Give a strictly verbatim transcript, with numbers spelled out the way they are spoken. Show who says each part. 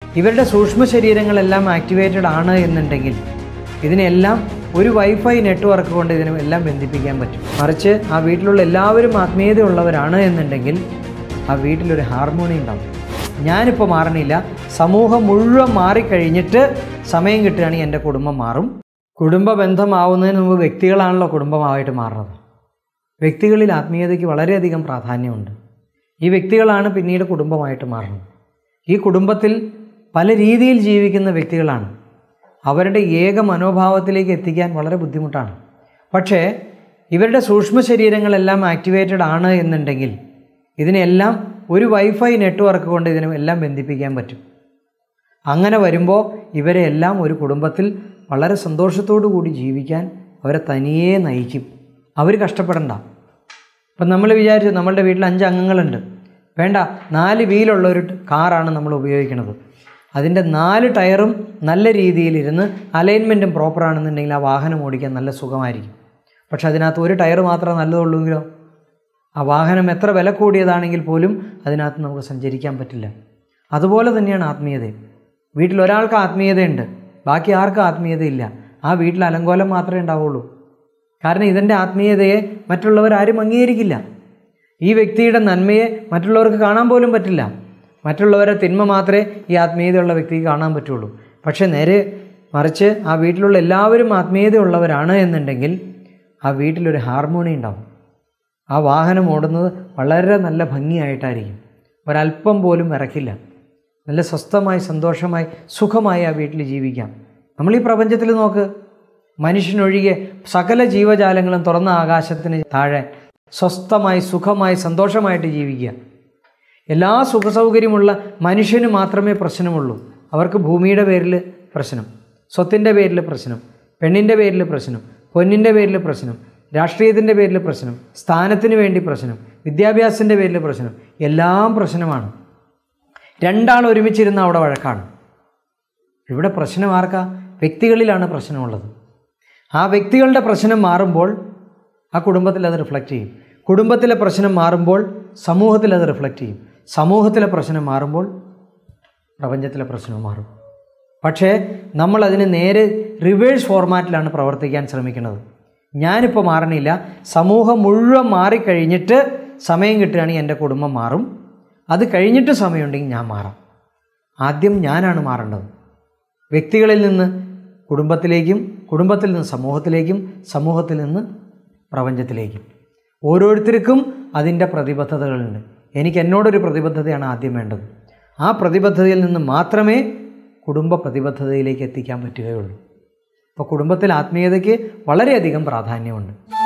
Speaker 1: ഇവരുടെ സൂക്ഷ്മ ശരീരങ്ങളെല്ലാം ആക്ടിവേറ്റഡ് ആണ് എന്നുണ്ടെങ്കിൽ ഇതിനെല്ലാം ഒരു വൈഫൈ നെറ്റ്വർക്ക് കൊണ്ട് ഇതിനെ എല്ലാം ബന്ധിപ്പിക്കാൻ പറ്റും. മറിച്ച് ആ വീട്ടിലുള്ള എല്ലാവരും ആത്മീയതയുള്ളവരാണ് എന്നുണ്ടെങ്കിൽ ആ വീട്ടിലൊരു ഹാർമോണി ഉണ്ടാവും. ഞാനിപ്പോൾ മാറണില്ല, സമൂഹം മുഴുവൻ മാറിക്കഴിഞ്ഞിട്ട് സമയം കിട്ടുകയാണെങ്കിൽ എൻ്റെ കുടുംബം മാറും. കുടുംബ ബന്ധമാവുന്നതിന് മുമ്പ് വ്യക്തികളാണല്ലോ കുടുംബമായിട്ട് മാറുന്നത്. വ്യക്തികളിൽ ആത്മീയതയ്ക്ക് വളരെയധികം പ്രാധാന്യമുണ്ട്. ഈ വ്യക്തികളാണ് പിന്നീട് കുടുംബമായിട്ട് മാറുന്നത്. ഈ കുടുംബത്തിൽ പല രീതിയിൽ ജീവിക്കുന്ന വ്യക്തികളാണ്. അവരുടെ ഏക മനോഭാവത്തിലേക്ക് എത്തിക്കാൻ വളരെ ബുദ്ധിമുട്ടാണ്. പക്ഷേ ഇവരുടെ സൂക്ഷ്മ ശരീരങ്ങളെല്ലാം ആക്ടിവേറ്റഡ് ആണ് എന്നുണ്ടെങ്കിൽ ഇതിനെല്ലാം ഒരു വൈഫൈ നെറ്റ്വർക്ക് കൊണ്ട് ഇതിനെ എല്ലാം ബന്ധിപ്പിക്കാൻ പറ്റും. അങ്ങനെ വരുമ്പോൾ ഇവരെ എല്ലാം ഒരു കുടുംബത്തിൽ വളരെ സന്തോഷത്തോടു കൂടി ജീവിക്കാൻ അവരെ തനിയെ നയിക്കും. അവർ കഷ്ടപ്പെടണ്ട. ഇപ്പം നമ്മൾ വിചാരിച്ചു നമ്മളുടെ വീട്ടിൽ അഞ്ച് അംഗങ്ങളുണ്ട്, വേണ്ട നാല് വീലുള്ള ഒരു കാറാണ് നമ്മൾ ഉപയോഗിക്കുന്നത്. അതിൻ്റെ നാല് ടയറും നല്ല രീതിയിലിരുന്ന് അലൈൻമെൻറ്റും പ്രോപ്പറാണെന്നുണ്ടെങ്കിൽ ആ വാഹനം ഓടിക്കാൻ നല്ല സുഖമായിരിക്കും. പക്ഷെ അതിനകത്ത് ഒരു ടയർ മാത്രമേ നല്ലതുള്ളൂവെങ്കിലോ ആ വാഹനം എത്ര വില കൂടിയതാണെങ്കിൽ പോലും അതിനകത്ത് നമുക്ക് സഞ്ചരിക്കാൻ പറ്റില്ല. അതുപോലെ തന്നെയാണ് ആത്മീയത. വീട്ടിൽ ഒരാൾക്ക് ആത്മീയതയുണ്ട്, ബാക്കി ആർക്കും ആത്മീയതയില്ല. ആ വീട്ടിൽ അലങ്കോലം മാത്രമേ ഉണ്ടാവുള്ളൂ. കാരണം ഇതിൻ്റെ ആത്മീയതയെ മറ്റുള്ളവരാരും അംഗീകരിക്കില്ല. ഈ വ്യക്തിയുടെ നന്മയെ മറ്റുള്ളവർക്ക് കാണാൻ പോലും പറ്റില്ല. മറ്റുള്ളവരെ തിന്മ മാത്രമേ ഈ ആത്മീയതയുള്ള വ്യക്തിക്ക് കാണാൻ പറ്റുള്ളൂ. പക്ഷേ നേരെ മറിച്ച് ആ വീട്ടിലുള്ള എല്ലാവരും ആത്മീയതയുള്ളവരാണ് എന്നുണ്ടെങ്കിൽ ആ വീട്ടിലൊരു ഹാർമോണി ഉണ്ടാവും. ആ വാഹനം ഓടുന്നത് വളരെ നല്ല ഭംഗിയായിട്ടായിരിക്കും. ഒരല്പം പോലും വിറക്കില്ല. നല്ല സ്വസ്ഥമായി സന്തോഷമായി സുഖമായി ആ വീട്ടിൽ ജീവിക്കാം. നമ്മൾ ഈ പ്രപഞ്ചത്തിൽ നോക്ക്, മനുഷ്യനൊഴികെ സകല ജീവജാലങ്ങളും തുറന്ന ആകാശത്തിന് താഴെ സ്വസ്ഥമായി സുഖമായി സന്തോഷമായിട്ട് ജീവിക്കുക. എല്ലാ സുഖസൗകര്യമുള്ള മനുഷ്യന് മാത്രമേ പ്രശ്നമുള്ളൂ. അവർക്ക് ഭൂമിയുടെ പേരിൽ പ്രശ്നം, സ്വത്തിൻ്റെ പേരിൽ പ്രശ്നം, പെണ്ണിൻ്റെ പേരിൽ പ്രശ്നം, പൊന്നിൻ്റെ പേരിൽ പ്രശ്നം, രാഷ്ട്രീയത്തിൻ്റെ പേരിൽ പ്രശ്നം, സ്ഥാനത്തിന് വേണ്ടി പ്രശ്നം, വിദ്യാഭ്യാസത്തിൻ്റെ പേരിൽ പ്രശ്നം, എല്ലാം പ്രശ്നമാണ്. രണ്ടാൾ ഒരുമിച്ചിരുന്ന അവിടെ വഴക്കാണ്. ഇവിടെ പ്രശ്നം ആർക്കാ? വ്യക്തികളിലാണ് പ്രശ്നമുള്ളത്. ആ വ്യക്തികളുടെ പ്രശ്നം മാറുമ്പോൾ ആ കുടുംബത്തിൽ അത് റിഫ്ലക്റ്റ് ചെയ്യും. കുടുംബത്തിലെ പ്രശ്നം മാറുമ്പോൾ സമൂഹത്തിൽ അത് റിഫ്ലക്റ്റ് ചെയ്യും. സമൂഹത്തിലെ പ്രശ്നം മാറുമ്പോൾ പ്രപഞ്ചത്തിലെ പ്രശ്നം മാറും. പക്ഷേ നമ്മളതിന് നേരെ റിവേഴ്സ് ഫോർമാറ്റിലാണ് പ്രവർത്തിക്കാൻ ശ്രമിക്കുന്നത്. ഞാനിപ്പോൾ മാറണില്ല, സമൂഹം മുഴുവൻ മാറിക്കഴിഞ്ഞിട്ട് സമയം കിട്ടുകയാണെങ്കിൽ എൻ്റെ കുടുംബം മാറും. അത് കഴിഞ്ഞിട്ട് സമയമുണ്ടെങ്കിൽ ഞാൻ മാറാം. ആദ്യം ഞാനാണ് മാറേണ്ടത്. വ്യക്തികളിൽ നിന്ന് കുടുംബത്തിലേക്കും, കുടുംബത്തിൽ നിന്ന് സമൂഹത്തിലേക്കും, സമൂഹത്തിൽ നിന്ന് പ്രപഞ്ചത്തിലേക്കും. ഓരോരുത്തർക്കും അതിൻ്റെ പ്രതിബദ്ധതകളുണ്ട്. എനിക്ക് എന്നോടൊരു പ്രതിബദ്ധതയാണ് ആദ്യം വേണ്ടത്. ആ പ്രതിബദ്ധതയിൽ നിന്ന് മാത്രമേ കുടുംബ പ്രതിബദ്ധതയിലേക്ക് എത്തിക്കാൻ പറ്റുകയുള്ളൂ. അപ്പോൾ കുടുംബത്തിൽ ആത്മീയതയ്ക്ക് വളരെയധികം പ്രാധാന്യമുണ്ട്.